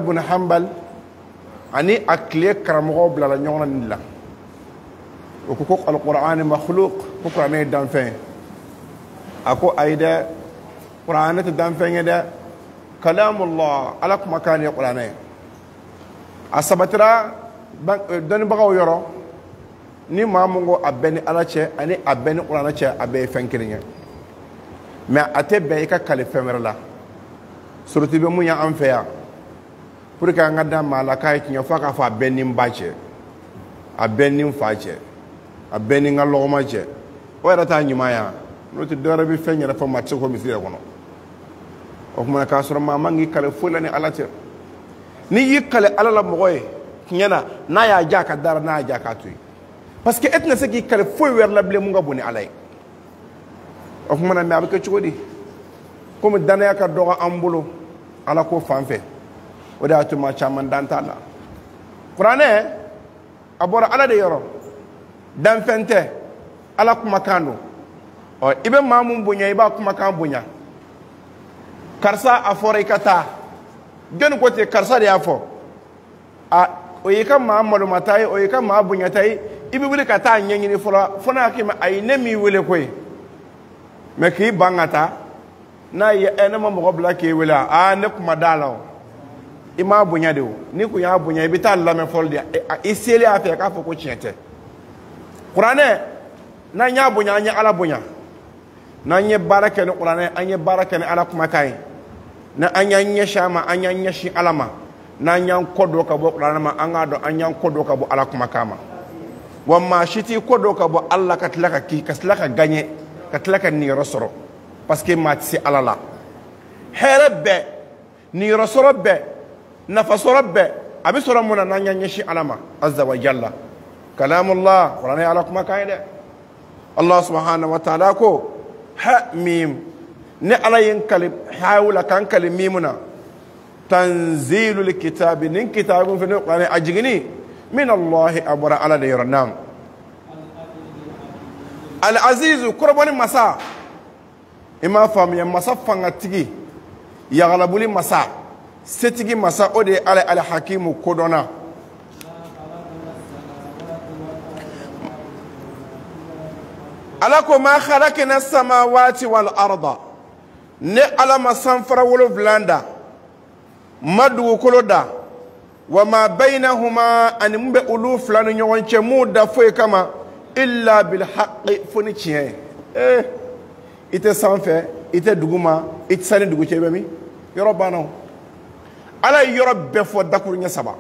bin Hanbal ani akle karamo blala nyona nilla o ko alquran makhluq ko qur'an dan fin ako aida qur'an ta dan fin da kalamullah ala kuma kan ya qur'an asabatra dan bagaw yoro ni mamungo abeni ala che ani abeni qur'an che abe fin kiringa mais atebe ka kale femerla surtout be munya an fe ya pour que nga da malaka yi fa ka fa benin bache a benin fache a benin ngalo mache o era ta nyuma ya no ti dora bi fenya fa matche ko misira kono o kuma ka sura ma mangi kale fulani alate ni yikale alala mogoy nyana na ya jaka dara na jaka tuy parce que etna se ki kale foy wer la ble mu nga boni alay o kuma na me abike chugodi comme dana ka doga ambulo ala ko fanfe o da tuma chaman dantala qur'ane abora ala de yoro dan fente ala kuma kanu o ibe mamun bunya iba kuma kan bunya karsa afore kata jon ko te karsa de afo a o yika maamadu matai o yika ma bunya tai ibe wule kata nyenyi ni fona akima ay nemi wule koy me ki bangata na ye enema mo bla ke wela a ne kuma dalaw ima bunya de ni ku ya bunya bi ta lame folde iseli afa ka fo ko chiete qur'ane na nya bunya nya ala bunya na nye baraka ni qur'ane anya baraka ni ala kuma kai na anya nya shama anya nya shi alama na nya kodo ka bo qur'ane ma anga do anya kodo ka bo ala kuma kama wamma shiti kodo ka bo alla ka tlaka ki kaslaka ganye ka tlaka ni rasoro parce que matsi alala herebe ni rasoro be نفس ربه أبي سورة منا نانيشي علما عز وجل كلام الله قرآن علىكم كاينة الله سبحانه وتعالى كو ها ميم نعلى ينكلم حاول كان كلم ميمنا تنزيل الكتاب نين كتاب في القرآن أجني من الله أبرا على ديرنام العزيز قربان مسا إما فهم يمسا فنغتيجي يغلب لي مسا setigi masa ode ala hakimu kodona alako ma khalaqna samawati wal arda ne ala masanfara wolo blanda madu koloda wama bainahuma an mbe ulu flanu nyonche muda foy kama illa bil haqqi foni chien ite sanfe ite duguma ite sani dugu chebe mi yorobano ala yoro befo dakuru nya saba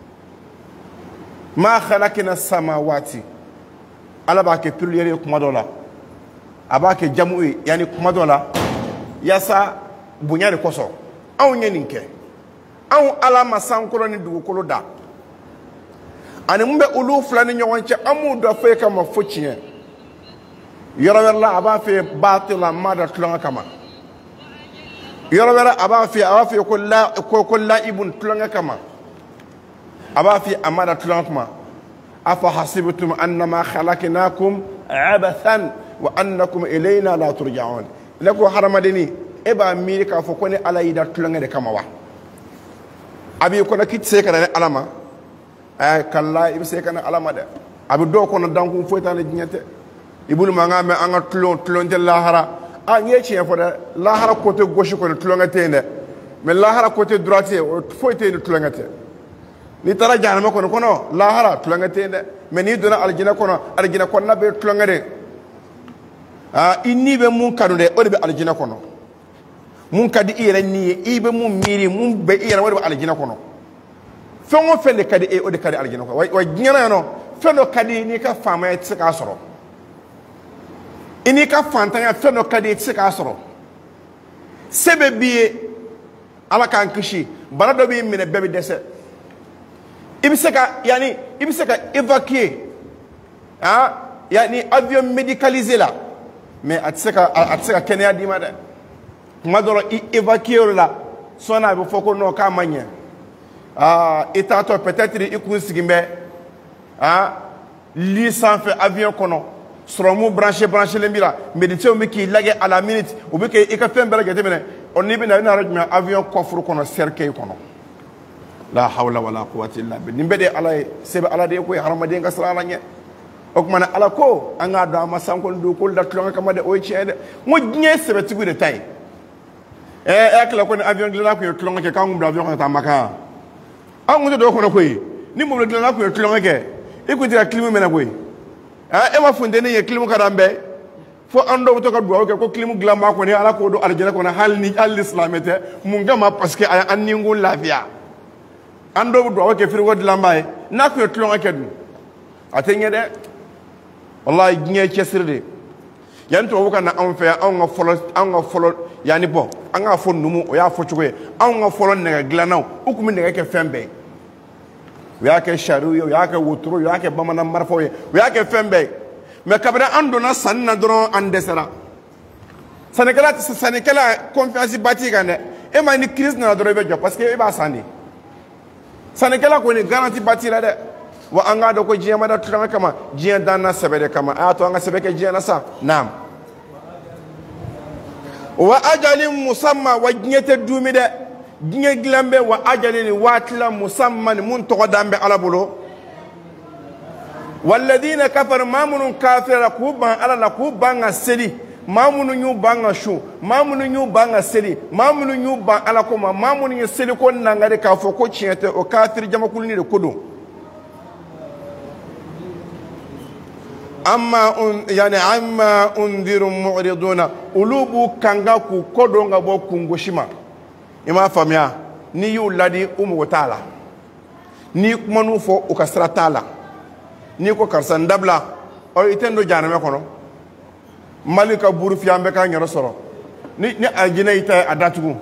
ma khalaqna samawati ala ba ke pluriel kuma dola abake jamu yani kuma dola yasa bunyare koso aw nyeninke aw ala masankoro ni dugukolo da ani mbe ulu fulani nyonche amu do fe kama fochien yoro werla aba fe batila mada tlonga kama yoro wera aba fi kulla ibn tlonga kama aba fi amada tlonga kama afa hasibtum annama khalaqnakum abathan wa annakum ilayna la turja'un lako haramadeni eba miri ka fo kone ala yida tlonga de kama wa abi ko na kitse kana alama ay kalla ibe se kana alama de abi do ko na danku foytane jinyate ibulu manga me anga tlon de lahara a ngechi en foda lahara côté gauche ko tlonga tene mais lahara côté droite foytene tlonga te ni tara janama ko no lahara tlonga tene mais ni dona aljina ko na be tlonga de inni be mun kanu de o de be aljina ko no mun kadi ire ni ibe mun miri mun be ire o de be aljina ko no fengo fende kadi o de kadi aljina ko wa jinyana no fendo kadi ni ka fama e tsika soro ini ka fantanya fendo kadi tsika soro sebe biye ala kan kishi bala do bi mine bebe dese ibiseka évacuer yani avion médicalisé là mais atseka kenya di made madoro évacuer là sona be foko no ka manya itato peut-être ikun sigimbe li sans fait avion kono soromu branché le mira médecin mi ki lage à la minute ou be ke ika fembele gete mene on ni bi na rajma avion coffre kono cercueil kono la hawla wala quwwata illa billah nimbe de ala sebe ala de ko harama de ngasala la nye o kuma na ala ko anga do ma sankon do ko da tlonga kama de o chede mo nye sebe tigu de tay kala ko avion de la ko tlonga ke kangum da avion ta maka an do ko ko ni mo de la ko tlonga ke ikuti la klimu mena boy e ma funde ne ye klimu kadambe fo ando to ka do ko klimu glamba ko ne ala ko do aljana ko na hal ni al islamete mun gama parce que an ni ngul lafiya ando do ko firi wod lambaye na ko tlonga ke du atenye de wallahi ginye cesirde yanto wo kana an fe an ga folo yani bo an ga fo numu o ya fo chugo an ga folo ne glanaw ukumi ne ke fembe ya ke sharu ya ke wotro ya ke bamana marfo ya ke fembe me kabra ando na sanna dron andesera sanekala confiance bati gane e ma ni crise na dron be jo parce que e ba sandi sanekala ko ni garantie bati la de wa anga do ko jiyama da tulanga kama jiyan danna sebede kama ato anga sebeke jiyana sa nam wa ajalin musamma wa jiyete dumi de jiye glambe wa ajalin watla musamman mun to dambe alabolo walladina kafaru mamun kafira kuban ala la kubanga seli mamun nyu banga shu mamun nyu banga seli mamun nyu ban ala ko mamun nyu seli ko nangare ka fo ko chiyete o kafir jama kulni de kodo amma undiru mu'riduna ulubu kanga ku kodo nga bo kungoshima ima famia ni yu ladi umu taala ni kumanu fo ukasra taala ni ko karsan dabla o itendo janame kono malika buru fiambe ka nyoro soro ni ajina ita adatugu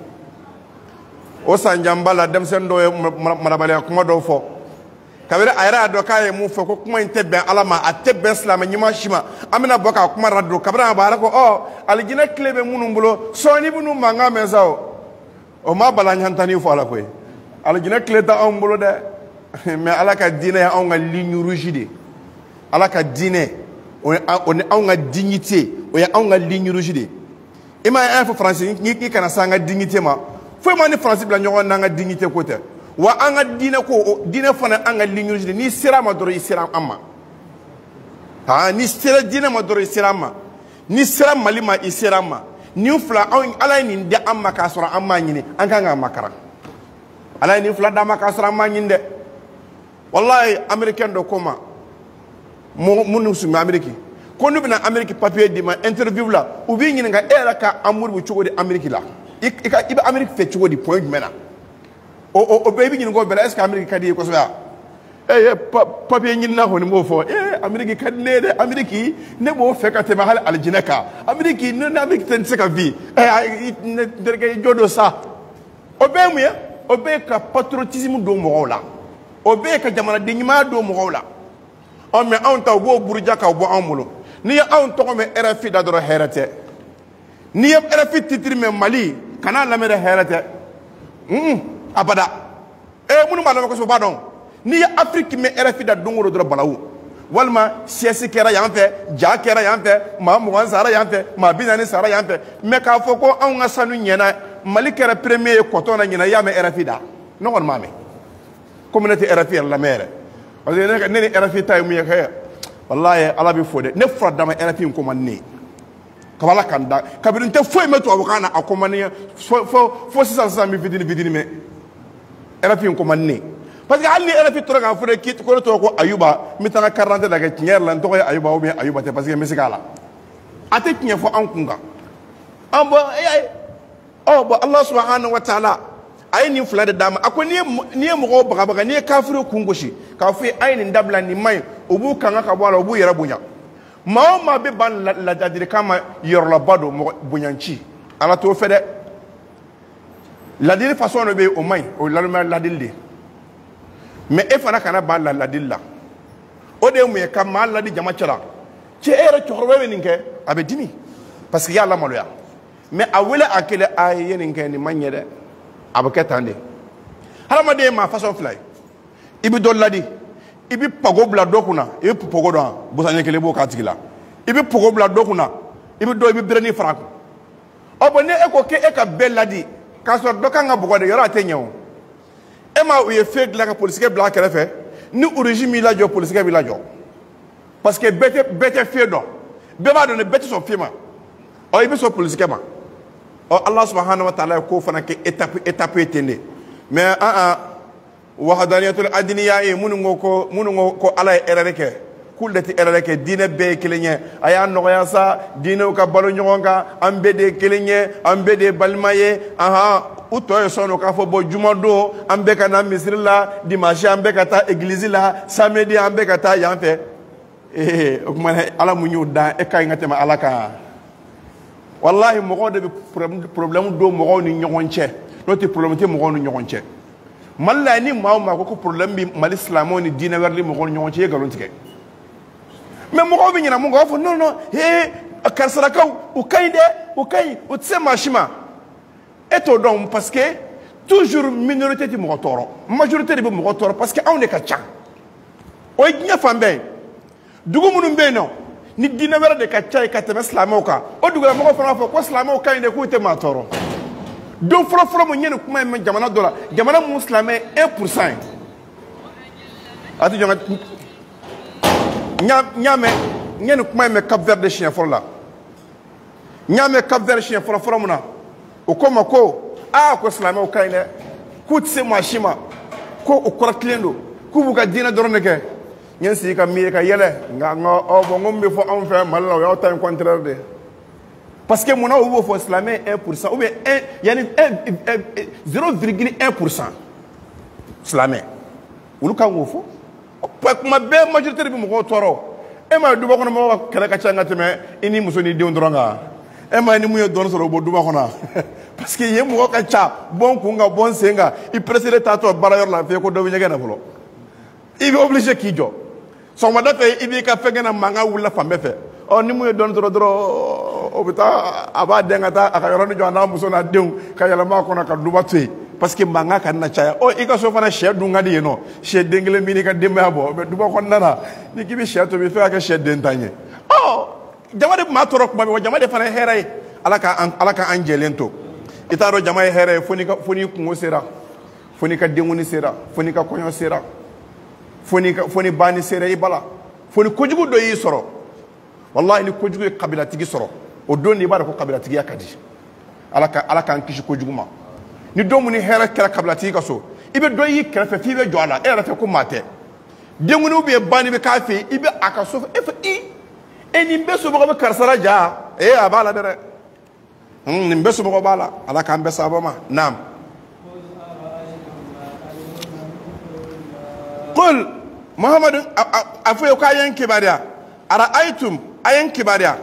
o sanjambala dem sen do marabale kuma do fo kabira ayra do kaye mu fo ko kuma intebe alama atebe islam nyima shima amina boka kuma raddo kabira bara ko o aljina klebe munumbulo soni bunu manga mezao o ma bala nyantani fo ala koy aljina kleta ombulo de mais alaka dine ya onga ligne rouge de alaka dine on onga dignité o ya onga ligne rouge de ima info français ni kana sanga dignité ma fo ma ni français bla nyogo nanga dignité côté wa anga dine ko dine fana anga ligne rouge ni sira ma doro sira amma ha ni sira dine ma doro sira ma ni sira malima sira ma ni fla ala ni de amma ka sura amma nyini anga nga makara ala ni fla da maka sura amma nyinde wallahi américain do koma munu sumi américain ko nu bina américain papier di ma interview la u bi nyini nga era ka amour bu chugo di américain la iba américain fe chugo di point mena o baby nyini go bela est ce que américain kadi ko so ya papier nyini na honi mo fo américain kad ne de américain ne mo fe ka te ma hal aljinaka américain ne na américain ten se ka vi ne derga jodo sa o be mu ya o be ka patriotisme do mo la o be ka jamana de nyima do mo la o me on taw bo burja ka bo amulo ni ya on to me RFI da do herate ni ya RFI titri me Mali kana la me de herate abada munu ma la ko so badon ni ya Afrique me RFI da dongoro do balawu walma siesi kera yanfe ja kera yanfe ma mugan sara yanfe ma binani sara yanfe me ka fo ko an ga sanu nyena Mali kera premier koto na nyena ya me RFI da no gon mame communauté RFI la mere parce que ne RFI tay mu yeke wallahi ala bi fode ne fra dama RFI ko man ne kabala kanda kabirun te foi meto abukana akomane fo 600 mi vidini me RFI ko man ne parce que ali RFI to ga fode kit ko to ko ayuba mitana 40 daga tier lan to ko ayuba ou bien ayuba te parce que mesikala ate tier fo an kunga ambo bo Allah subhanahu wa ta'ala ay ni fulade dama ako ni mo baga ni kafiru kungoshi kafi ay ni ndabla ni may obu kanga ka wala obu yera bunya ma be ban la dadire kama yorla bado bunyanchi ala to fede la dire façon no be o may o la dilde mais e fana kana ban la dilla o de mu ka mal la di jama chara ci era chorwe ninke abe dimi parce que yalla maloya mais awela akele ay yeninke ni manyede abaketande halama de ma façon fly ibi doladi ibi pago bla dokuna ibi pogo do busanye kele bo katigila ibi pogo bla dokuna ibi do ibi breni franc obone eko ke eka beladi kaso dokanga bugode yoro atenyo Emma ou ye fait de la politique blanc qu'elle fait ni régime il a jo politique il a jo parce que bête fait donc beba donner bête son film o ibe so politique ma o Allah subhanahu wa ta'ala ko fana ke étape etene mais wahadaniyatul adniya e munu ko ala erareke kuldati erareke dine be kelenye aya noya sa dine ka balo nyonga ambede kelenye ambede balmaye uto sono ka fo bo jumado ambe kana misrila dimanche ambe kata église la samedi ambe kata yanfe o kuma ala munyu da e kay ngatema ala ka wallahi mo gode problème do mo goni nyogonche no ti problème te mo goni nyogonche malla ni ma ko problème bi mal islamo ni dina werli mo goni nyogonche galon tike mais mo go bi nyina mo go fo non karsaraka o kayde o kay o tsema shima eto donc parce que toujours minorité de mo toro majorité de mo toro parce que on est ka tcha o nya fambe dugu munum be no ni dina wera de ka tcha ka teme islamo ka o dugu la mo ko fana fo ko islamo ka inde ko te ma toro donc fro mo nyene kuma me jamana dola jamana muslimé 1% ati jonga nyame nyene kuma me Cap Vert de chien for la nyame Cap Vert chien for muna o koma ko ko islamo ka inde ko tse mashima ko o koratlendo ko buga dina dorone ke nyen si ka mi ka yele nga o bo ngombe fo on fait mal la yo tan contraire de parce que mon ou fo islamé 1% ou bien yani 0,1% islamé ulu ka wo fo ma be majorité bi mo ko toro e ma du ba ko mo kala ka changa teme ini musoni de ndronga e ma ni mu yo don so bo du ba ko na parce que yem ko ka cha bon ku nga bon senga i précédé tato barayor la fe ko do nyege na folo il est obligé kijo so ma da fe ibi ka fe gena manga wula fambe fe o ni mu yo don dro obita aba dengata aka yoroni jo na muso na dew ka yala ma ko na ka duba tui parce que manga kan na chaya o ika so fana she du ngadi yeno she dengle mini ka demba bo be duba ko nana ni kibi she to bi fe ka she dentanye jamade ma toro ko be jamade fana heray alaka angelento itaro jamae heray foni ko sera foni ka denguni sera foni ka konyo sera foni bani sera ibala foni kojugu do yi soro wallahi ni kojugu kabila tigi soro o don ni bara ko kabila tigi yakadi alaka an kishi kojugu ma ni do muni hera kala kabila tigi kaso ibe do yi kala fe fi be joala e ra fe ko mate denguni ube bani be kafi ibe akaso eni mbeso mo be karsara ja abala dere ni mbeso mo bala alaka mbesa bama nam قل محمد أفوي كاين كباريا أرأيتم أين كباريا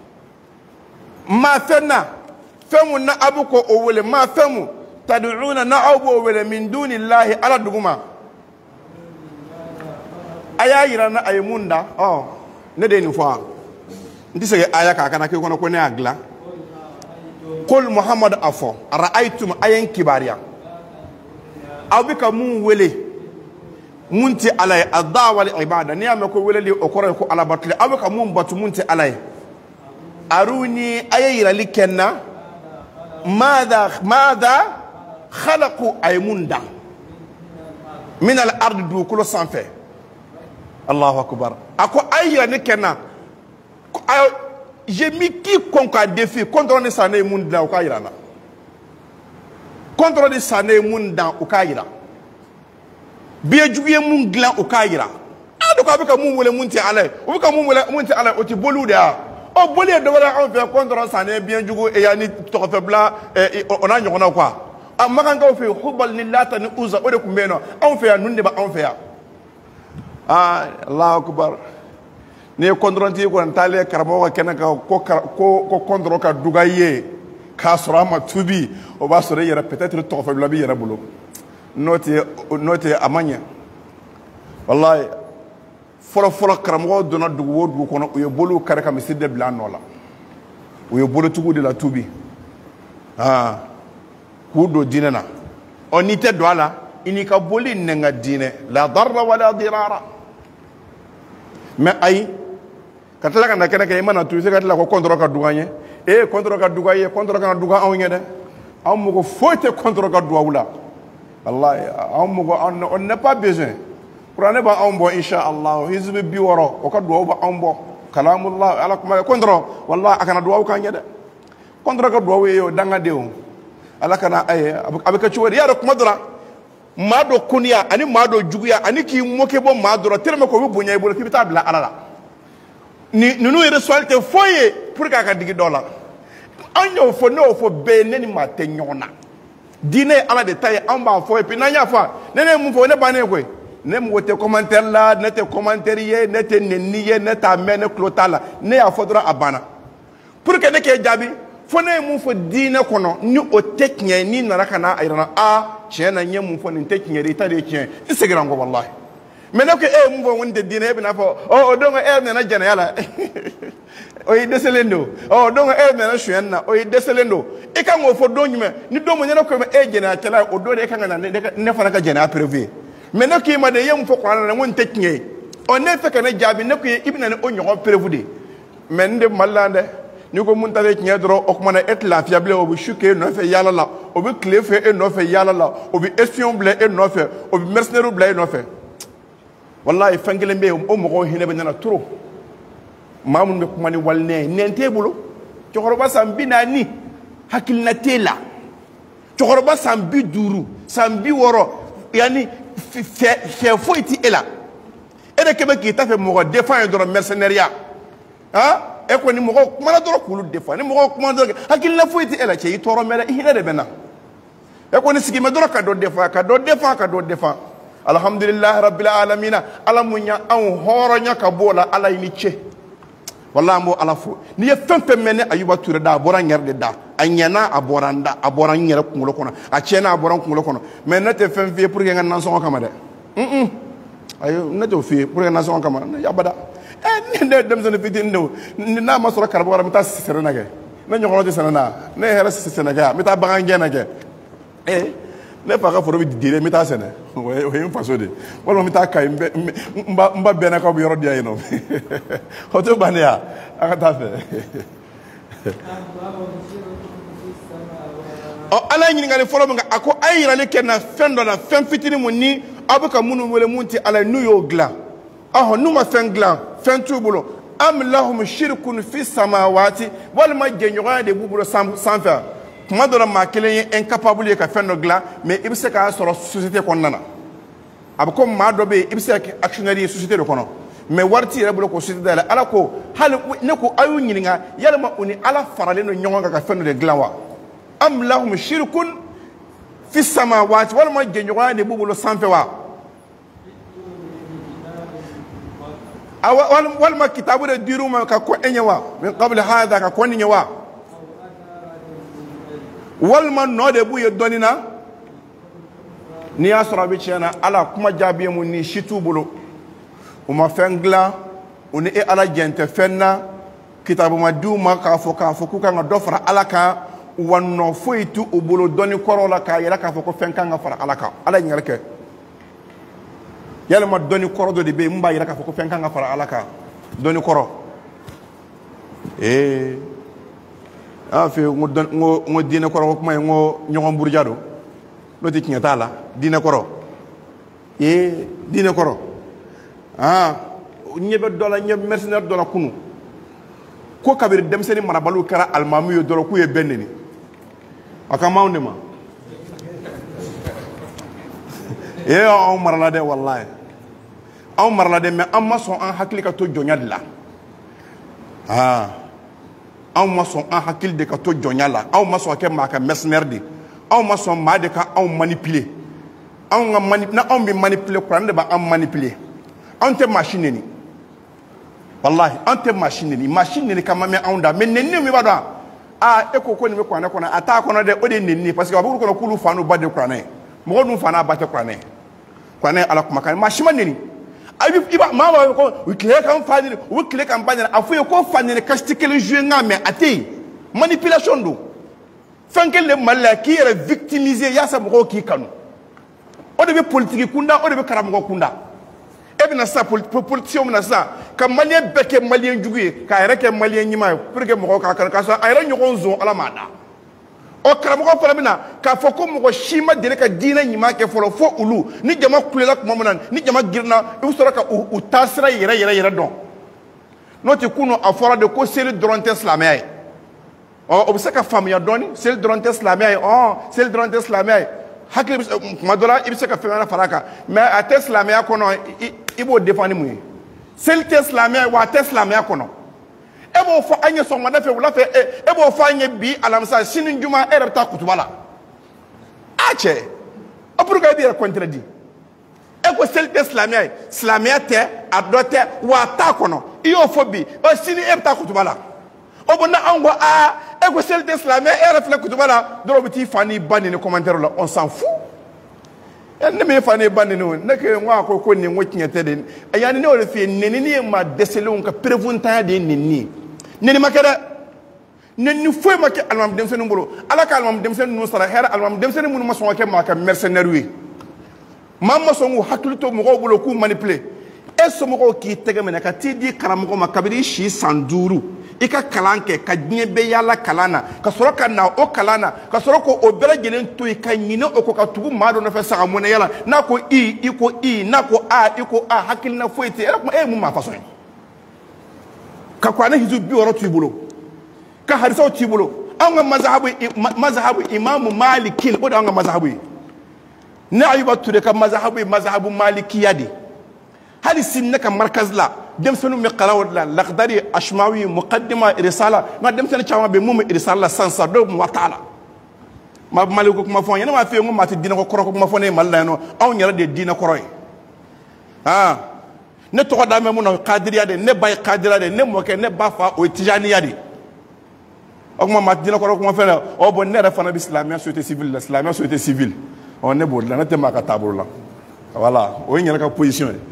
ما فينا فمنا أبوكو أول ما فمو تدعون نعبو أول من دون الله على دغما أيا يرانا أيموندا ندين فوا ndise aya ka kana ke kono ko ne agla قل محمد أفو أرأيتم أين كباريا أبيك مون ولي munti alay adwa wal ibada ni ameko weleli okoro ko ala batli abaka mum batu munti alay aruni ayira likenna madha khalaqu aymunda min al ard du kulo sanfe Allahu akbar ako ayira likenna j'ai mis quiconque a défi contre ne sané munda o kayira na contre ne sané munda o kayira biye juguye mun glan o kayira ado ko abika mun wole munti ale o bika mun wole munti ale o ti bolu de o boli de wala on fait contre sané bien jugu e yani to fe bla on a nyona quoi amaka nga o fe hubal ni lata ni uza o de kumbeno on fait nunde ba on fait Allahu akbar ne kontronti ko ntale karamo ko kenaka ko kontro ka dugaye ka surama tubi o ba sore yera peut-être to fe bla bi yera bolo note amanya wallahi folo karamo dona dugu wodu kono o yebolu karaka miside bla nola o yebolu tugu de la tubi hudo dinena onite doala inika boli nenga dine la darra wala dirara mais ay katala kana kene mana tu se katala ko kontro ka duganye kontro ka dugaye kontro ka duga on yede am ko fote kontro ka duwula Allah, on n'a pas besoin. Prenez ba ambo inshallah. Hizbi biworo. O ka duwa ba ambo. Kalamullah ala kuma kontro. Wallah akana duwa ka nyada. Kontro ka duwa yo danga deo. Ala kana ay abika chuwari ya kuma dora. Mado kunya ani mado juguya ani ki moke bo madora terme ko bunya ibo ki tabla alala. Ni nunu resulte foye pour ka digi dola. Anyo fo no fo be neni matenyona. Dîner à la détail en bas faut et puis n'aya fa nene mu fo ne bané ko ne mu wote commentaire là ne te commentaire yé ne te neniye ne ta mene clotala ne ya fodra abana pour que ne ke jabi fo ne mu fo dîner kono ni o teknya ni narakana ayrana a chena nye mu fo ni teknya rita de tien instagram ko wallahi mais ne ko e mu fo wonde dîner bi na fo o dongo e na jana yala oyi deselendo o dongo e na shuenna oyi deselendo e kan go fo do nyume ni do mo nyana ko e jena tela o do de kan na ne fa na ka jena prévu mais ne ki ma de yem fo kwana na won teknye o ne fe kan jabi ne ko ibna ne o nyo prévu de mais nde malande ni ko mun tale knya dro o kuma na et la fiable o bi shuke no fe yala la o bi clefe e no fe yala la o bi espion blé e no fe o bi mercenaire blé e no fe wallahi fangele mbe o mo ko hine be na trop mamun be kuma ni walne nente bulo cokoroba sambi nani hakilna tela cokoroba sambi duru sambi woro yani fe foiti ela ede kebe ki ta fe mo défend do mercenaire ha e ko ni mo ko mana do ko lu défend ni mo ko kuma do hakilna foiti ela che itoro mele hina de bena e ko ni sigi me do ka do défend alhamdulillah rabbil alamin alamunya an horonya ka bola ala ni che wallahi mo ala fo ni ye fenfe mene ayuba touré da bora ngerde da anyana aboranda aboran ngere kungulo kono a chena aboran kungulo kono mais nete fenfe pour que ngana son kamade ayo neto fi pour que ngana son kamade ya bada ne dem zone fitin do na ma soro karbo wala mita serena ge na nyoko de serena ne hera serena ge mita bagan na ge ne pa ka foro bi dire mita sene o yim faso de wala mita kay mba bena ka bu yoro dia yino hoto bania aka ta fe o ala nyi ngale folo nga ako ayira le kenna fendo na fen fitini munni abuka munu wele munti ala nuyo gla aho numa fen gla fen tubulo am lahum shirkun fi samawati wal majnura de bubulo sans faire kuma dora ma kelen incapable ka fendo gla mais ibse ka soro société konnana abko ma dobe ibse actionnaire société de kono mais warti rebulo ko société dala ala ko hal ne ko ayu nyinga yalma uni ala farale no nyonga ka fendo de gla wa am lahum shirkun fi samawati wal majnura de bubulo sans faire wa wal ma kitabu de diruma ka ko enyewa min qabl hada ka ko nyewa wal man no de bu ye donina ni asra bi chena ala kuma jabiye mun ni shitu bulu uma fengla uni e ala gente fenna kitabu ma duma ka fo ku ka dofra ala ka wanno foitu ubulu doni korola ka yela ka fo ko fenka nga fara ala ka ala nyarke yalla ma doni koro do de be mba yela ka fo ko fenka nga fara ala ka doni koro afi ngo dina koro kuma ngo nyongom burjado lo ti kinyata la dina koro dina koro nyebe dola nyebe mercenaire dola kunu ko kabir dem seni marabalu kara almamu yo dola ku ye benni aka mawnde ma on marala de wallahi on marala de mais amma son en hakli ka to jonyadla aw ma sɔn an hakili de ka to jɔnya la aw ma sɔn kɛ maa ka mercenaire de aw ma sɔn maa de ka anw manipuler anw ka na anw bɛ manipuler kuran de b'an manipuler anw tɛ machine ni wallahi anw tɛ machine ni machine ni kama mɛ anw da mais nenni min b'a dɔn e ko nin bɛ kuranɛ kɔnɔ a t'a kɔnɔ dɛ o de ye nenni parce que a b'olu kɔnɔ k'olu fa n'u ba de kuranɛ mɔgɔ dun fa n'a ba tɛ kuranɛ kuranɛ ye ala kumakan maa si ma nenni iba mama ko ukile kan fadiri ukile kan banyana afuye ko fanyene kasti kele jouer ngame ate manipulation do fankel le malaki era victimiser ya sa mo ki kanu o de be politique kunda o de be karamo kunda e be na sa politicien na sa ka malien beke malien juguye ka reke malien nyima pour que mo ka sa ayra nyogon zo ala mada o karamɔgɔ fana bɛna k'a fɔ ko mɔgɔ si ma deli ka diinɛ ɲuman kɛ fɔlɔ fo olu ni jama kulela tuma min na ni jama girinna i bɛ sɔrɔ ka u taasira yɛrɛ dɔn n'o tɛ kunun a fɔra de ko seli dɔrɔn tɛ silamɛya ye o bɛ se ka faamuya dɔɔni seli dɔrɔn tɛ silamɛya ye seli dɔrɔn tɛ silamɛya ye hakili tuma dɔ la i bɛ se ka fɛn wɛrɛ fara a kan mais a tɛ silamɛya kɔnɔ i b'o défend ni mun ye seli tɛ silamɛya ye wa a tɛ silamɛya kɔnɔ e b'o fɔ an ye sɔgɔmada fɛ wula fɛ e b'o fɔ an ye bi alamisa sini juma e yɛrɛ bɛ taa kutuba la a cɛ a pourquoi e b'i yɛrɛ contredit e ko seli tɛ silamɛya ye silamɛya tɛ a dɔ tɛ wa a t'a kɔnɔ i y'o fɔ bi sini e bɛ taa kutuba la o bɔn n'anw ko e ko seli tɛ silamɛya e yɛrɛ filɛ kutuba la dɔrɔn u bɛ t'i fa n'i ba nini commentaire la on s'en fout ne m'e fa n'i ba nini o ne ko ko nin ko tiɲɛ tɛ de yanni ne y'o de f'i ye nenini ye maa dɛsɛlenw ka perefuntanya de ye nenini ye nenini ma kɛ dɛ nenini foyi ma kɛ alimami denmisɛnninw bolo ala ka alimami denmisɛnnin ninnu sara hɛrɛ alimami denmisɛnnin minnu ma sɔn ka kɛ maa ka mercenaires ye maa ma sɔn k'u hakili to mɔgɔw bolo k'u manipuler e somɔgɔw k'i tɛgɛ minɛ ka t'i di karamɔgɔ ma kabini i si san 5 i ka kalan kɛ ka diɲɛ bɛɛ yaala kalan na ka sɔrɔ ka na o kalan na ka sɔrɔ k'o bɛɛ lajɛlen to yen ka ɲinɛ o kɔ ka tugu maa dɔ nɔfɛ saga mɔnɛ yala n'a ko i ko i n'a ko a i ko a hakilina foyi tɛ e ye mun maa fasɔn ye ka kuranɛ hizu 60 t'i bolo ka hadisaw t'i bolo anw ka mazahabu imamu maliki o de y'anw ka mazahabu ye ne Ayuba Ture ka mazahabu ye mazahabu malikiya de hali sini ne ka markaz la denmisɛnninw bɛ kalan o de la lakdari ashmawi muqaddima irisala nka denmisɛnnin caman bɛ yen mun bɛ irisala la sisan dɔw kun wa t'a la ma mali ko kuma fɔ n ye ne m'a f'i ye n ko maa tɛ diinɛ kɔrɔ ko kuma fɔ ne ye mali la yan nɔ anw yɛrɛ de ye diinɛ kɔrɔ ye ne tɔgɔ da mɛ mun na kadiriya de ne ba ye kadiriya de ne mɔkɛ ne ba fa o ye tijaniya de o kuma maa tɛ diinɛ kɔrɔ kuma fɛn na bon ne yɛrɛ fana bɛ silamɛya société civile la silamɛya société civile ne b'o de la ne tɛ maa ka taabolo la voilà o ye n yɛrɛ ka position ye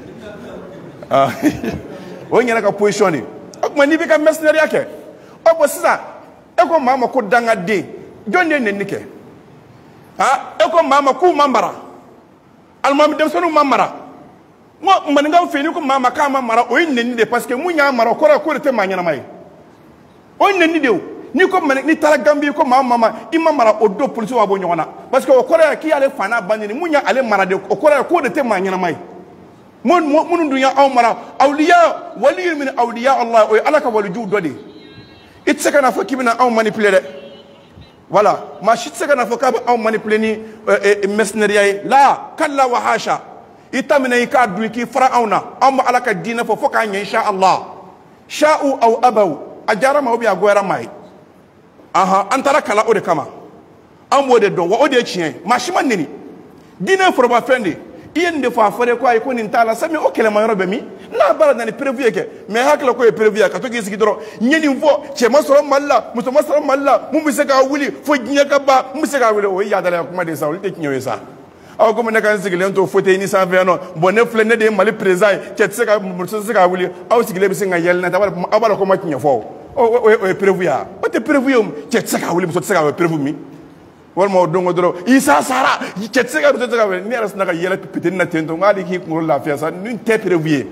o ye n yɛrɛ ka position de o kuma n'i bɛ ka mercenaire kɛ bon sisan e ko maa ma ko dangaden jɔn de ye nenini kɛ e ko maa ma k'u ma mara alimami denmisɛnninw ma mara n ko maninkaw fɛ yen n'i ko maa ma k'a ma mara o ye nenini de parce que mun y'a mara o kɔrɔ ye k'o de tɛ maa ɲɛnama ye o ye nenini de ye n'i ko n'i taara Gambie ko maa i ma mara o don polisiw b'a bɔ ɲɔgɔn na parce que o kɔrɔ ye k'i y'ale fa n'a ba neni mun y'ale mara de o kɔrɔ ye k'o de tɛ maa ɲɛnama ye minnu dun y'aw mara awliya waliyu min awliya Allah o ye ala ka walijuw dɔ de ye i tɛ se ka na fɔ k'i bɛna anw manipuler dɛ voilà maa si tɛ se ka na fɔ k'a bɛ anw manipuler ni mercenaires ye la kalla wa hasha i ta minɛ i k'a dun i k'i fara anw na anw bɛ ala ka diinɛ fɔ k'a ɲɛ insha Allah sha'u aw abaw a diyara ma ou bien a goyara ma ye an taara kalan o de kama an b'o de dɔn wa o de ye tiɲɛ ye maa si ma neni diinɛ ye forobafɛn de ye i ye nin de fɔ a fɔra ko ayi ko nin t'a la sami o kɛlɛmayɔrɔ bɛ min n'a baara na ni prévu ye kɛ mais hakili k'o ye prévu ye ka to k'i sigi dɔrɔn n ye nin fɔ cɛ ma sɔrɔ mali la muso ma sɔrɔ mali la mun bɛ se k'a wuli fo diɲɛ ka ban mun bɛ se k'a wuli o ye yaadalaya kuma de ye sa olu tɛ tiɲɛ ye sa aw komi ne ka n sigilen to fauteuil ni sanfɛ yan nɔ bon ne filɛ ne de ye mali président ye cɛ tɛ se ka muso tɛ se k'a wuli aw sigilen bɛ se ka yɛlɛ n'a ta aw b'a dɔn ko ma tiɲɛ fɔ o ye prévu ye o tɛ prévu ye cɛ tɛ se k'a wuli muso tɛ se k'a wuli prévu min walima o don o dɔrɔn Isa sara cɛ tɛ se ka muso tɛ se ka wuli ne yɛrɛ sinna ka yɛlɛ pitini na ten tɔ n k'ale k'i kunkolo lafiya sa nin tɛ prévu ye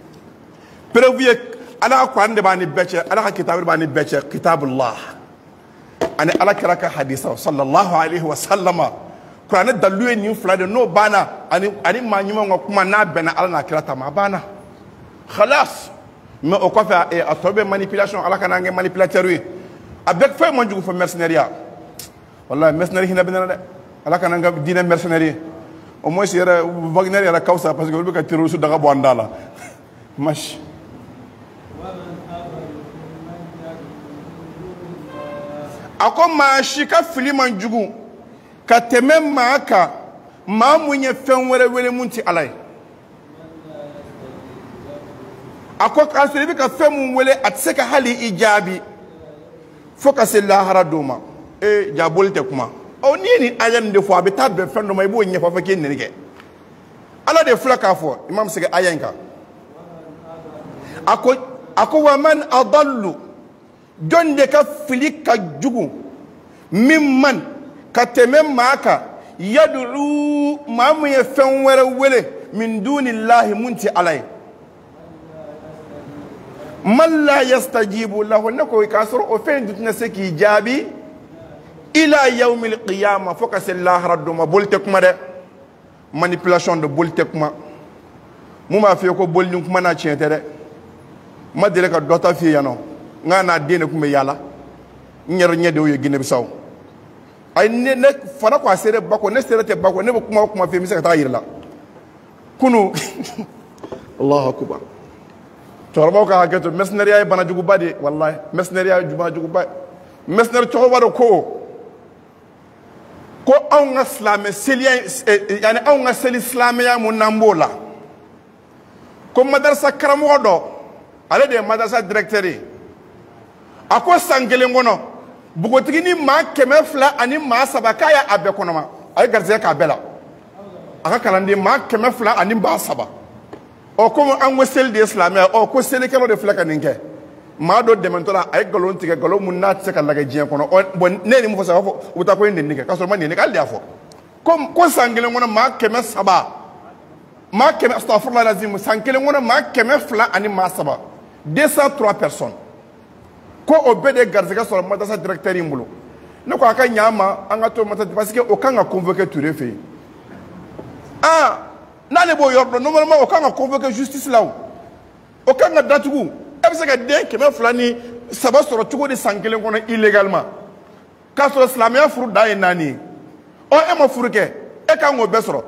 ala ka kuran de b'a ni bɛɛ cɛ ala ka kitabu de b'a ni bɛɛ cɛ kitabullah ani ala kɛra ka hadisa sallallahu alaihi wa sallama kuranɛ dalilu ye nin fila de n'o banna ani maa ɲumanw ka kuma n'a bɛnna ala n'a kira ta ma a banna khalas mais o kɔfɛ a tɔ bɛ manipulation ala kana an kɛ manipulateur ye a bɛɛ fɛn man jugu fɔ mercenaire wallahi mercenaire hinɛ bɛ ne la dɛ ala kana an ka diinɛ mercenaire ye au moins yɛrɛ Wagner yɛrɛ ka fisa parce que olu bɛ ka terroriste daga bɔ an da la machi a ko maa si ka fili man jugu ka tɛmɛ maa kan maa mun ye fɛn wɛrɛ wele mun ti ala ye a ko k'a sɔrɔ i bɛ ka fɛn mun wele a tɛ se ka hali i jaabi fo ka se lahara dɔw ma jaaboli tɛ kuma n'i ye nin aya nin de fɔ a bɛ taa bɛn fɛn dɔ ma i b'o ɲɛfɔ fɔ k'i ye nɛni kɛ ala de filɛ k'a fɔ i ma segin aya in kan a ko wa man adallu jɔn de ka fili ka jugu min man ka tɛmɛ maa kan yad'u maa mun ye fɛn wɛrɛ wele min dunillahi mun ti ala ye man la yastajibu lahu ne ko k'a sɔrɔ o fɛn in tɛna se k'i jaabi ila yawmil qiyamah fo ka se lahara doma bol te kuma de manipulation de bol te kuma mu ma fi ko bol ni kuma na tiente de ma dele ka dota fi yano nga na dene kuma yala nyer nyede o yegine bisaw ay ne fana ko asere bako ne sere te bako ne kuma fi mi se ta yirla kunu Allahu akbar torbo ka haketo mesner yaay bana jugu bade wallahi mesner yaay juma jugu ba mesner to wado ko on nga islam selia yani on nga sel islam ya mun nambola ko madrasa karamo do ale de madrasa directeur ako sangele ngono bugotigi ni ma keme fla ani ma sabaka ya abe konoma ay garze ka bela aka kalande ma keme fla ani ba saba o ko an wesel de islam o ko sel kelo de fla kaninke ma do dementola ay galon tige galon mun na tsaka laga jien kono bon neni mu fa fo uta ko inde nike kaso man ni ka ali afo ko sangele ngono ma keme saba ma keme astaghfirullah lazim sangele ngono ma keme fla ani ma saba 203 personnes ko obede garzega sur madrasa directeur imbulo ne ko aka nyama anga to mata parce que o kanga convoquer Touré fe na le bo yordo normalement o kanga convoquer justice là o kanga datugu e bisa ka den keme flani saba soro tugo de sankele ngono illégalement ka so islamia furu da nani o e ma furu ke e ka ngo be soro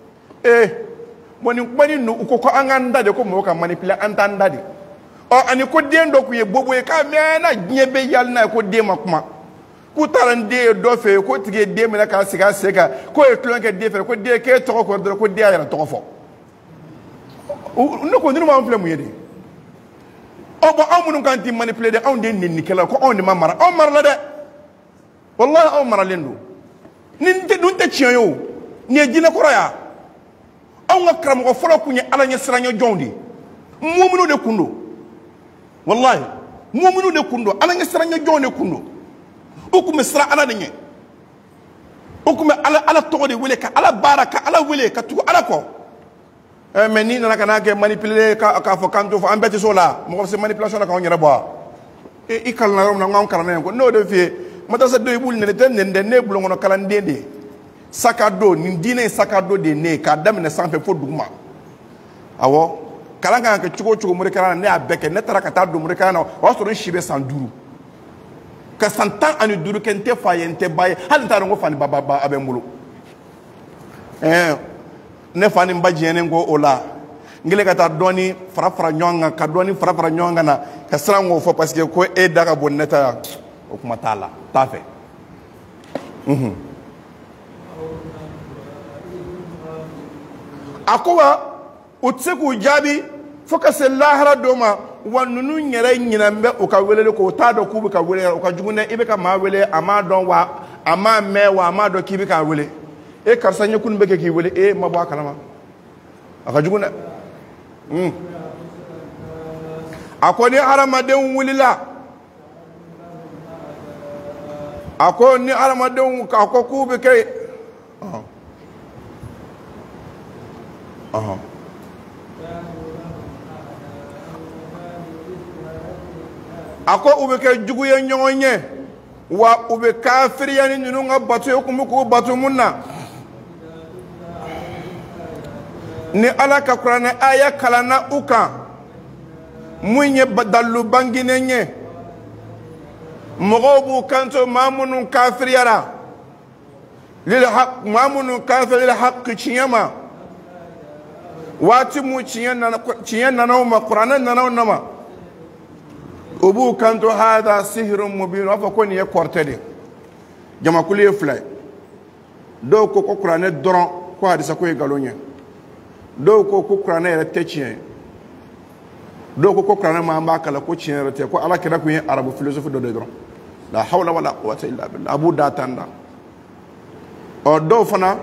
moni no ko anga ndade ko mo ka manipuler antanda de o ani ko den do ku ye bobo e ka mena nyebe yal na ko de makuma ku tarande do fe ko tige de me na ka siga sega ko e klon ke de fe ko de ke to ko de ayara to fo no ko ndinu ma mfle mu yede o bo amunun kan ti manipuler de on de ni kala ko on ni mamara on marla de wallahi on mara lendo nin te dun te chian yo ni jina ko roya on nga kram ko folo ku ni ala nya sranyo jondi mumunu de kundo wallahi mumunu de kundo ala nya sranyo jonde kundo okume sra ala de nye okume ala to de wele ka ala baraka ala wele ka tu ala ko mais ni nana kana ke manipuler ka fo kanto fo ambeti sola mo ko se manipulation la ka on yere bo e ikal na rom na ngam karane ko no de fi mata sa do ibul ne ten ne bulo ngono kala ndende sakado ni dine sakado de ne ka damne sanfe fo duguma awo kala nga ke chugo mure kala ne abeke ne tara ka ta do mure kala o so ron shibe sanduru ka santan ani duru kente fayente baye hal ta ngo fani baba abe mulu ne fani mbajene ngo ola ngile ka ta doni fara nyonga ka doni fara nyonga na ka srango fo parce que ko e daga bonneta o kuma tala tafe akowa utseku jabi foka se lahara doma wanunu nyere nyinambe o ka welele ko ta do ku ka wele o ka jugune ibe ka ma wele ama don wa ama me wa ama do ki be ka wele e karsa nyekun be ke ki wele e mabo akalama aka jugune akoni haramaden wulila akoni haramaden ka ko ku be ke ako ube ke jugu ye nyonye wa ube kafiri yani nunu nga batu yokumu ko batu munna ni ala ka qur'an aya kalana uka munye badalu banginenye mogobu kanto mamunun kafiri yara lil haq mamunun kafiri lil haq chiyama wati mu chiyana na ma qur'an na ma obu kanto hada sihrun mubin wa ko ni e kortede jama kuliye flay do ko qur'an doron ko hadisa ko e galonya do ko qur'an e techien do ko qur'an ma mbakala ko chien rete ko ala kira ko yin arabu philosophe do doron la hawla wala quwwata illa billah abu datanda o do fana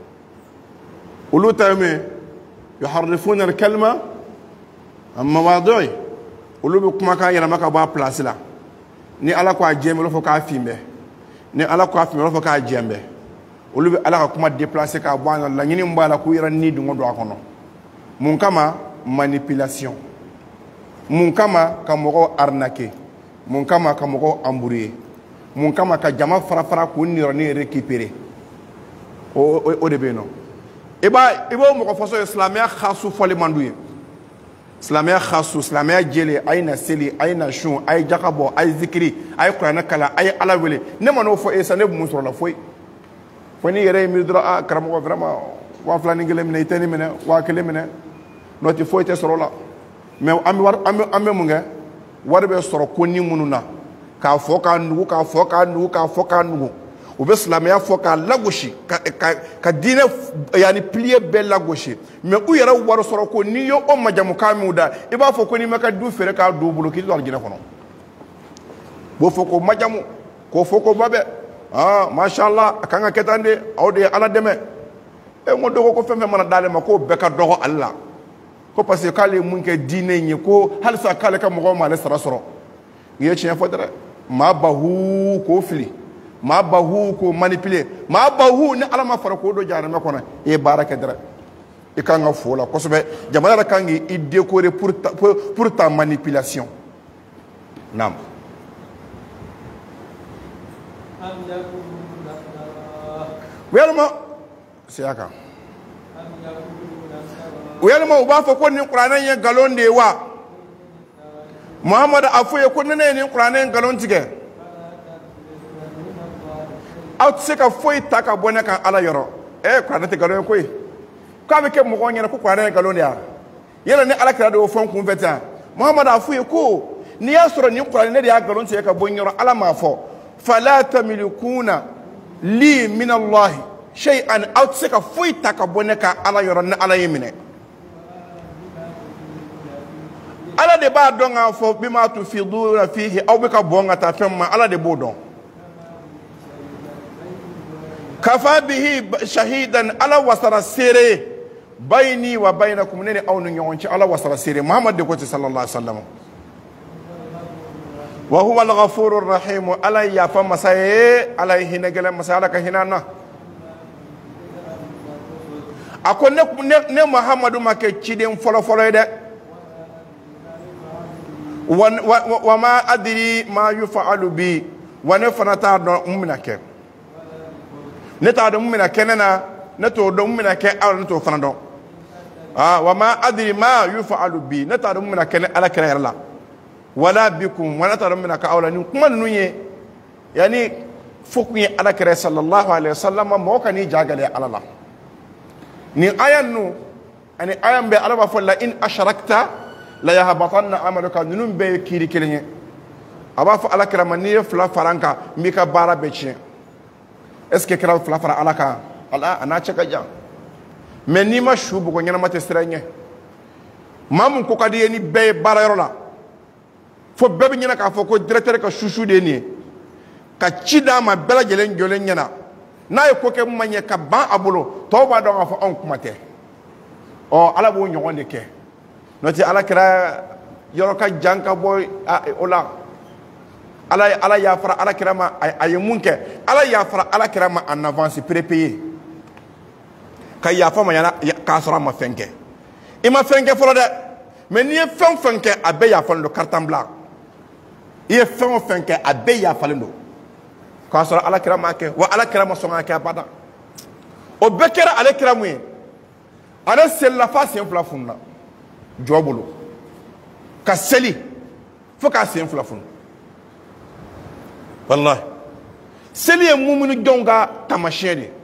uluta me yuharrifuna al-kalima amma mawadi'i ulu be kuma ka yara maka ba place la ni ala ko ajeme lo fo ka fimbe ni ala ko afimbe lo fo ka ajembe ulu be ala ka kuma déplacer ka bwana la nyini mbala ku yara ni dungo do akono mun kama manipulation mun kama ka mogo arnaquer mun kama ka mogo embrouiller mun kama ka jama fara fara k'u nirɔni récupérer o de bɛ yen nɔ i b'o mɔgɔ fɔsɔ ye silamɛya xaasu fɔli man d'u ye silamɛya xaasu silamɛya jele a ye na seli a ye na sun a ye jaka bɔ a ye zikiri a ye kuranɛ kalan a ye ala wele ne ma n'o fɔ e sa ne bɛ mun sɔrɔ la foyi fo ni yɛrɛ ye miiri dɔrɔn karamɔgɔ vraiment 2001 minɛ i tɛ ne minɛ 1000 minɛ n'o tɛ foyi tɛ sɔrɔ o la mais an bɛ mun kɛ wari bɛ sɔrɔ ko ni minnu na k'a fɔ k'a nugu k'a fɔ k'a nugu k'a fɔ k'a nugu u bɛ silamɛya fɔ k'a lagosi ka diinɛ yani pilier bɛɛ lagosi mais u yɛrɛ wari sɔrɔ ko n'i y'o majamukan min da i b'a fɔ ko n'i ma ka du feere k'a don u bolo k'i to alijinɛ kɔnɔ b'o fɔ ko majamu k'o fɔ ko babɛ mashallah a kan ka kɛ tan de aw de ye ala dɛmɛ n ko dɔgɔ ko fɛn fɛn mana d'ale ma k'o bɛɛ ka dɔgɔ ale la ko parce que k'ale ye mun kɛ diinɛ in ye ko halisa k'ale ka mɔgɔw m'ale sara sɔrɔ i ye tiɲɛ fɔ dɛrɛ maa bahu k'o fili maa bahu k'o manipuler maa bahu ni ala ma fara k'o don jahanama kɔnɔ i ye baara kɛ dɛrɛ i kan ka fo la kosɛbɛ jamana yɛrɛ kan k'i décorer pour ta manipulation naam Siyaka. Uyalima u b'a fɔ ko nin kuranɛ ye nkalon de ye wa Muhamadu a fɔ ye ko ni ne ye nin kuranɛ nkalon tigɛ aw tɛ se ka foyi ta ka bɔ ne kan ala yɔrɔ kuranɛ tɛ nkalon ye koyi k'a bɛ kɛ mɔgɔw ɲɛna ko kuranɛ ye nkalon de ye yala ni ala kira de y'o fɔ n kun fɛ ten Muhamadu a fɔ ye ko n'i y'a sɔrɔ nin kuranɛ ne de y'a nkalon tigɛ ka bɔ n yɔrɔ ala m'a fɔ fala tamilikuna li min Allahi shay'an aw tɛ se ka foyi ta ka bɔ ne kan ala yɔrɔ ni ala ye minɛ ala de b'a dɔn k'a fɔ bima tufiduna fihi aw bɛ ka bɔn ka taa fɛn ma ala de b'o dɔn kafa bihi shahidan ala wasara seere bayni wa baynakum ne ni aw ni ɲɔgɔn cɛ ala wasara seere Muhammadu de ko ten sallallahu alaihi wa sallam wa huwa al-ghafurur rahim ala yafa masa ye ala ye hinɛ gɛlɛn masa ala ka hinɛ an na a ko ne Muhammadu ma kɛ ciden fɔlɔ-fɔlɔ ye dɛ wa ma adiri ma yufa'alu bi wa ne fana t'a dɔn mun bɛna kɛ ne t'a dɔn mun bɛna kɛ ne na ne t'o dɔn mun bɛna kɛ aw ne t'o fana dɔn wa ma adiri ma yufa'alu bi ne t'a dɔn mun bɛna kɛ ne ala kɛra yɛrɛ la wala bikum wa ne t'a dɔn mun bɛna kɛ aw la nin kuma ninnu ye yani fo kun ye ala kɛra sallallahu alaihi wasallam mɔgɔ ka n'i ja gɛlɛya ala la nin aya ninnu ani aya min bɛ ala b'a fɔ la in asharakta la yahbatanna amaluka ninnu bɛɛ ye kiiri kelen ye a b'a fɔ ala kɛra ma n'i ye fila fara n kan n b'i ka baara bɛɛ tiɲɛ est ce que kɛra fila fara ala kan ala a n'a cɛ ka jan mais n'i ma su bugɔ ɲɛnama tɛ siran ɲɛ maa mun ko ka di ye ni bɛɛ ye baarayɔrɔ la fo bɛɛ bɛ ɲɛna k'a fɔ ko directeur ka susu de ye nin ye ka ci d'a ma bɛɛ lajɛlen jɔlen ɲɛna n'a ye ko kɛ mun ma ɲɛ ka ban a bolo tɔw b'a dɔn k'a fɔ anw kuma tɛ ala b'o ɲɔgɔn de kɛ n'o tɛ ala kɛra yɔrɔ ka jan ka bɔ o la ala yafara ala kɛra ma a ye mun kɛ ala yafara ala kɛra ma en avance prépayé ka yafa ma yana k'a sɔrɔ a ma fɛn kɛ i ma fɛn kɛ fɔlɔ dɛ mais n'i ye fɛn o fɛn kɛ a bɛɛ yafalen don carton blanc i ye fɛn o fɛn kɛ a bɛɛ yafalen don k'a sɔrɔ ala kɛra ma kɛ wa ala kɛra ma sɔn ka kɛ abada o bɛɛ kɛra ale kɛra mun ye ale selila f'a sen fila fununa jɔ bolo ka seli fo k'a sen fila funu wallahi seli ye mumini jɔnw ka taamasiyɛn de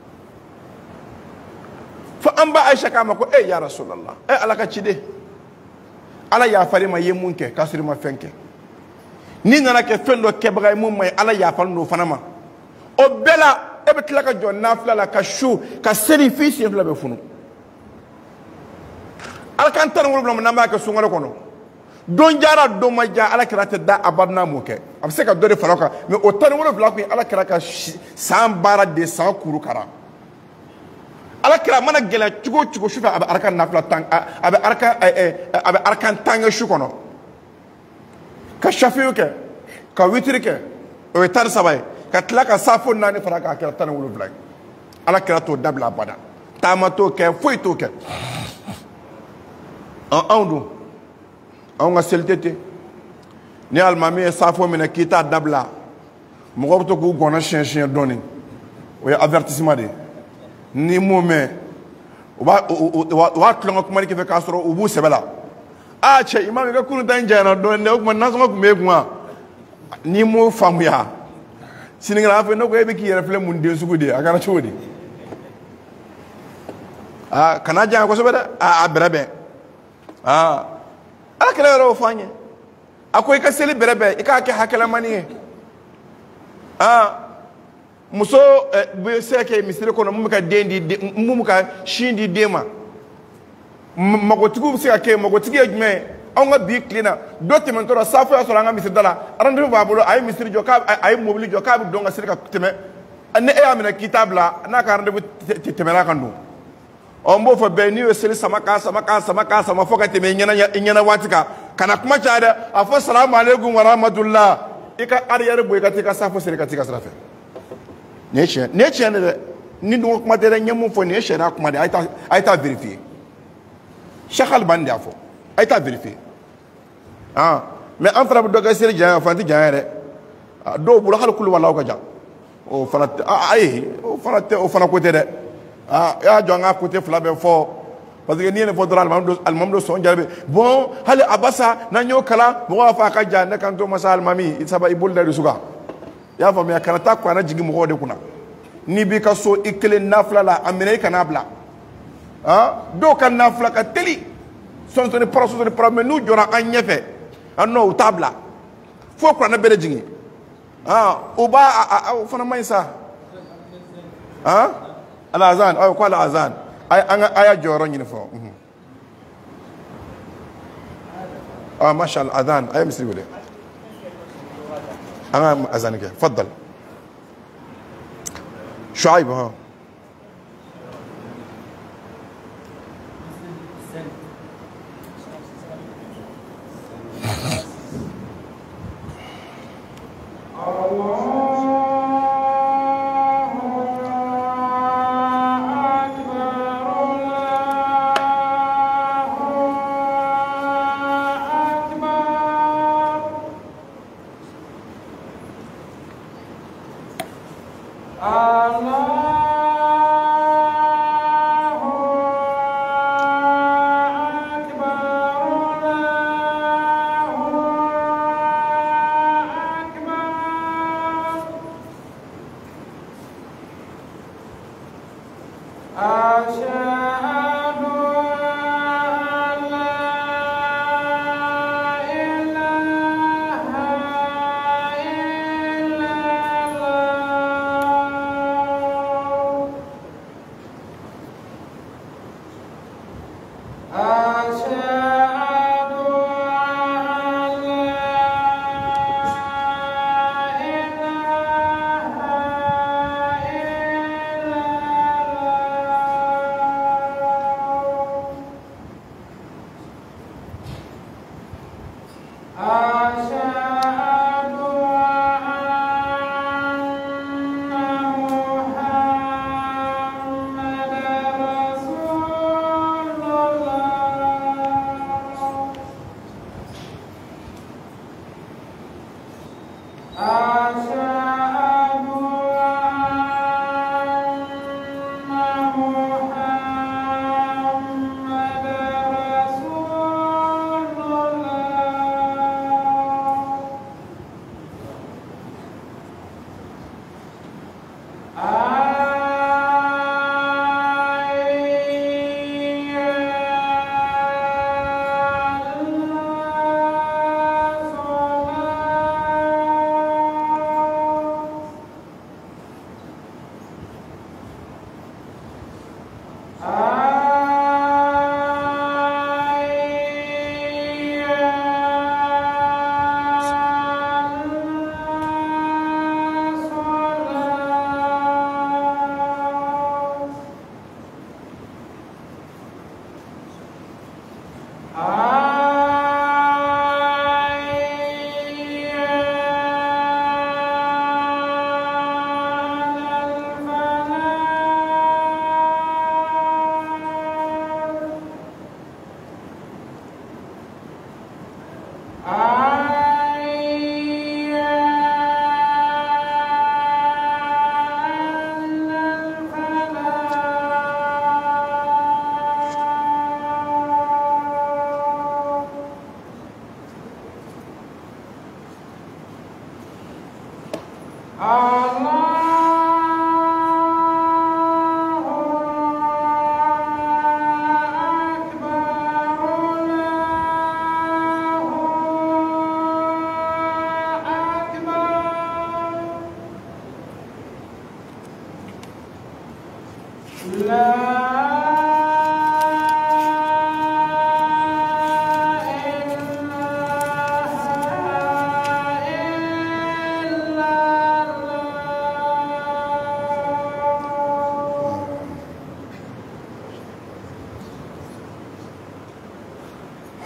fo an ba Ayisa k'a ma ko ya Rasulallah ala ka ciden ala yafari ma ye mun kɛ k'a sɔrɔ i ma fɛn kɛ n'i nana kɛ fɛn dɔ kɛbaga ye mun ma ye ala yafalen don o fana ma o bɛɛ la e bɛ tila ka jɔ nafila la ka su ka seli f'i sen fila bɛ funu ala kan 17 ma n'an b'a kɛ sunkalo kɔnɔ don jara don ma ja ala kɛra tɛ da abadana m'o kɛ a bɛ se ka dɔ de fara o kan mais o 17 kun ala kɛra ka san baara de san kurukara ala kɛra mana gɛlɛya cogo o cogo su fɛ a bɛ araka nafila tan a bɛ araka tan kɛ su kɔnɔ ka shafiyu kɛ ka witiri kɛ o ye 13 ye ka tila ka safo 4 fara k'a kɛra 17 ye ala kɛra t'o dabila abada taama t'o kɛ foyi t'o kɛ anw dun anw ka seli tɛ ten ni alimami ye safo minɛ k'i t'a dabila mɔgɔ bɛ to k'u gɔnɔ siɲɛ dɔɔni o ye avertissement de ye n'i m'o mɛn u b'a tulonkɛ kuma kɛ k'a sɔrɔ u b'u sɛbɛ la cɛ imam i ka kurun ta in janyana dɔɔni dɛ o tuma nasɔngɔ tun b'e kun wa n'i m'o faamuya sinikɛnɛ an fɛ ne ko e bɛ k'i yɛrɛ filɛ mun den sugu de ye a kɛra cogo di kana janya kosɛbɛ dɛ a bɛrɛbɛn ala kɛlɛ yɛrɛ o fɔ an ye a ko i ka seli bɛrɛbɛn i k'a kɛ hakɛlamani ye muso bɛ se ka kɛ misiri kɔnɔ mun bɛ ka sin di den ma magotigiw bɛ se ka kɛ magotigi ye jumɛn ye anw ka bi tile na dɔ tɛmɛtɔ la safo y'a sɔrɔ an ka misiri da la rendez-vous b'a bolo a ye misiri jɔ a ye mobili jɔ k'a bɛ dɔn ka siri ka tɛmɛ ni e y'a minɛ k'i t'a bila n'a ka rendez-vous tɛmɛna kan don n b'o fɔ bɛɛ n'i ye seli sama fo ka tɛmɛ i ɲɛna waati kan kana kuma caya dɛ a fɔ salamu aleykum wa rahmatulah i ka arrière bɔ i ka t'i ka safo siri ka t'i ka sira fɛ nin ye tiɲɛ de dɛ ni dun kuma tɛ dɛ n ye mun fɔ nin ye sariya kuma de ye a ye taa vérifier Cheikh Albani de y'a fɔ a ye taa vérifier mais an fana bɛ dɔ kɛ seli janya fan tɛ janya dɛ dɔw bolo hali kulu walaw ka jan o fana ayi o fana ko tɛ dɛ i y'a jɔ an ka côté fila bɛɛ fɔ parce que n'i ye nin fɔ dɔrɔn alimami dɔ sɔn jarabi bon hali abasa n'an y'o kalan mɔgɔw b'a fɔ a ka jan ne kan to masa alimami i bolo da dusu kan i y'a faamuya kana taa kuranɛ jigin mɔgɔw de kunna n'i b'i ka so i kelen nafila la a minɛ i kan'a bila dɔw ka nafila ka teli sɔnsɔnni pɔrɔ mais n'u jɔra an ɲɛfɛ non u t'a bila fo kuranɛ bɛɛ de jigin o fana man ɲi sa Al-Azan, ko Al-Azan an ka aya jɔyɔrɔ ɲini fɔ masha Allah Azan a ye misiri wele an ka azan kɛ faddal Shuaib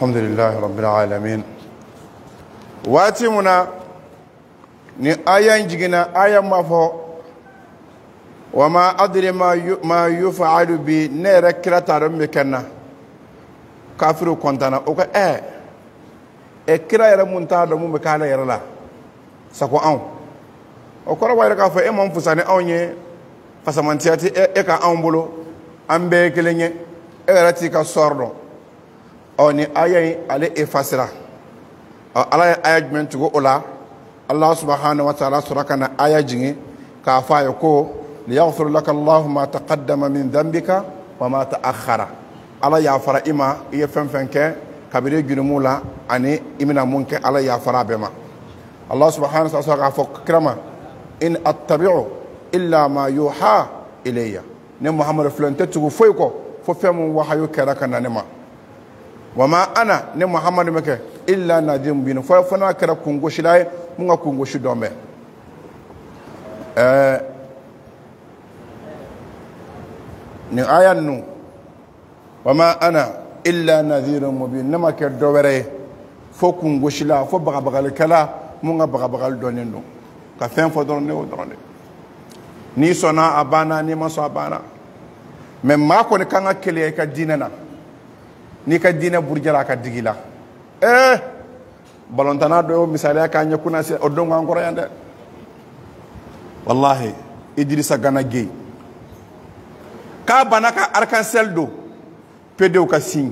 alhamdulillahi rabbil alamin waati muna ni ayan jigina ayan mafo wama adri ma yuf'alu bi nere kirata me kenna kafiru kontana o ka kira yara munta do mu kala yara la sako an o ko rawai ka fo e mon fusani awnye fasamantiati ka an bolo ambe kelenye rati ka sordo oni ayan ale efasira ala ayajment go ola Allah subhanahu wa ta'ala surakana ayajingi ka fa ko liyaghfir laka Allah ma taqaddama min dhanbika wa ma ta'akhkhara ala ya fara ima ye fenfenke kabire junumula ani imina munke ala ya fara bema Allah subhanahu wa ta'ala fa krama in attabi'u illa ma yuha ilayya ne Muhammad flante tugo foyko fo femu wahayu keraka nanema wama ana ne Muhammad meke illa nadim bin fo fona kera kungo shilay munga kungo shidombe ni ayan nu wama ana illa nadhirun mubin nama ke dowere fo kungo shila fo bagabagal kala munga bagabagal donendo ka fen fo don ne o donde ni sona abana ni maso abana mais ma ko ne kanga kele ka dinana ni ka dina burjara ka digila balontana do misale ka nya kuna se o dongo encore yande wallahi Idrissa Gana Gueye ka banaka arc-en-ciel do pedeu ka signe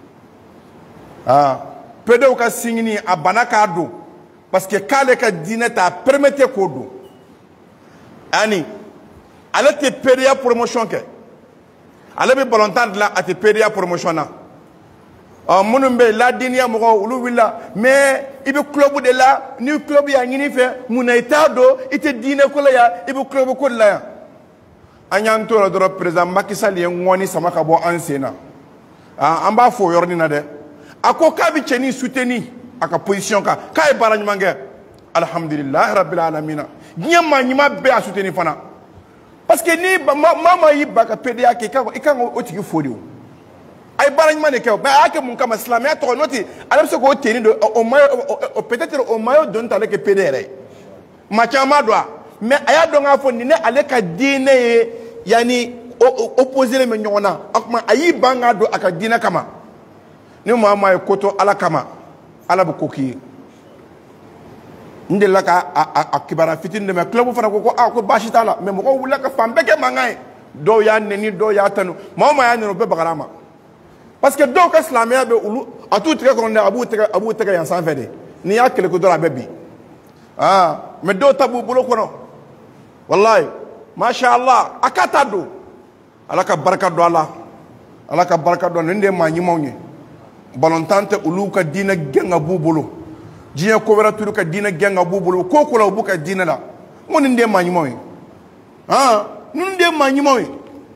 pedeu ka signe ni abanaka do parce que kale ka dina ta permettre ko do ani ala te pédia promotion ke ala be balontane la ate pédia promotion na munumbe la dinia mo ulu willa mais ibe club de la ni club ya ngini fe munaita do ite dina ko la ya ibe club ko la ya anyanto la do président Macky Sall ye ngoni sama ka bo ansena amba fo yorni na de ako ka bi cheni souteni aka position ka kay barany mange alhamdulillah rabbil alamin nyama nyima be a souteni fana parce que ni mama yi baka PDA ke ka ikango otiki fodi ay barany mané ke ba ake mun kama islamia to noti alam se ko teni do o mayo peut-être o mayo don tale ke PDR ma chama doa mais aya do nga fo ni ne ale ka dine yani opposer me nyona akma ayi banga do aka dina kama ni mama e koto ala kama ala bu koki ndela ka akibara fitinde me club fana ko bashita la mais mo wula ka fambe ke mangay do ya neni do ya tanu mama ya neno be bagarama parce que do ka islamia be ulu atu tere ko ne abu tere yan san fede ni ya kele ko do la bebi mais do tabu bulo ko no wallahi masha Allah akata do alaka baraka do alaka baraka do ndé ma ñi mawñi balontante ulu ka dina genga bubulo jiya ko wara turu ka dina genga bubulo ko ko la buka dina la mon ndé ma ñi mawñi nun ndé ma ñi mawñi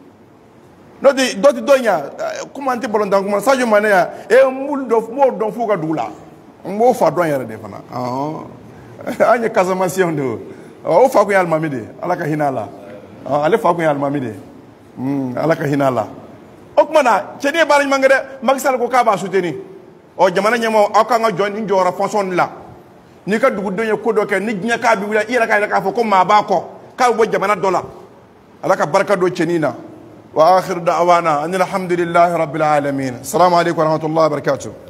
doti donya comment balontan comment Sadio Mané ya mul do mo don fuga dula mo fa don yare de fana anya kasamation do o fa ko yal mamide alaka hinala ale fa ko yal mamide alaka hinala okmana cede barañ mangade Macky Sall ko ka ba souteni o jamana nyamo aka nga jon njora fonson la ni ka dugu donya ko do ke ni nya ka bi wala ira ka fo ko ma ba ko ka bo jamana dola alaka barka do cenina wa akhir da'wana anil hamdulillahi rabbil alamin assalamu alaykum wa rahmatullahi wa barakatuh